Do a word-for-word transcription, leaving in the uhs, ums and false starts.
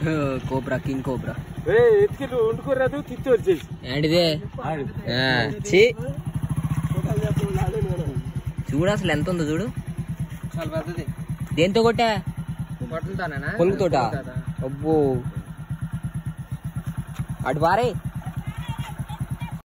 Cobra king cobra ఎత్తుకెళ్ళి వండుకోరాదు తిత్తి వచ్చేసి ఏంటిదే చూడు అసలు ఎంత ఉందో చూడు. చాలా పెద్దది. దేంతో కొట్టా? కొట్టలతోనేనా? పొలుగుతోట. అబ్బో అటు బారే.